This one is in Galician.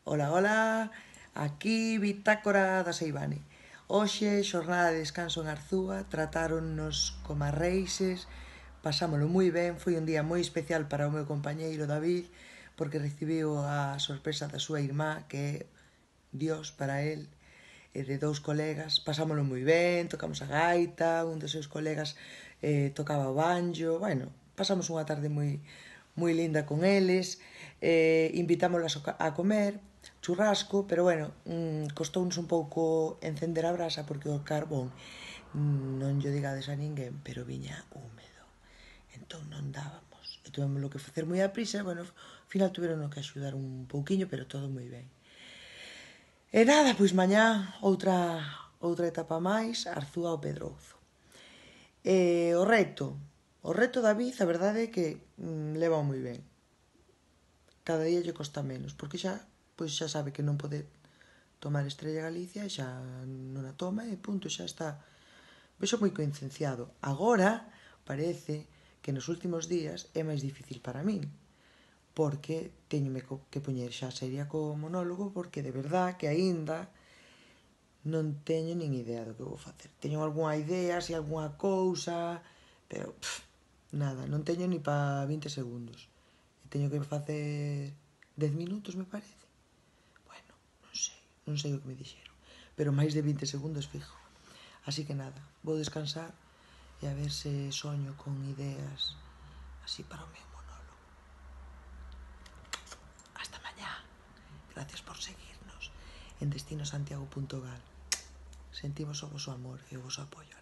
Ola, ola, aquí Bitácora da Seivane. Hoxe, xornada de descanso en Arzúa, tratáronnos como a reixes, pasámolo moi ben, foi un día moi especial para o meu compañeiro David, porque recibiu a sorpresa da súa irmá, que é Dios para el, e de dous colegas, pasámolo moi ben, tocamos a gaita, un dos seus colegas tocaba o banjo, bueno, pasamos unha tarde moi linda con eles, invitámoslas a comer, churrasco, pero bueno, costounos un pouco encender a brasa porque o carbón, non lle digades a ninguén, pero viña húmedo, entón non dábamos, e tuvemos que facer moi a prisa, bueno, ao final tuveron que axudar un pouquiño, pero todo moi ben. E nada, pois mañá outra etapa máis, Arzúa ao Pedrouzo. O reto David, a verdade é que leva moi ben. Cada día lle costa menos, porque xa sabe que non pode tomar Estrella Galicia e xa non a toma e punto, xa está. Vexo moi concienciado. Agora parece que nos últimos días é máis difícil para min, porque teñome que poñer xa seria co monólogo, porque de verdad que aínda non teño nin idea do que vou facer. Teño algunha idea, así algunha cousa, pero nada, non teño ni pa 20 segundos. E teño que facer 10 minutos, me parece. Bueno, non sei o que me dixeron, pero máis de 20 segundos fijo. Así que nada, vou descansar e a ver se soño con ideas así para o meu monólogo. Hasta mañá. Gracias por seguirnos en destinosantiago.gal. Sentimos o voso amor e o voso apoio.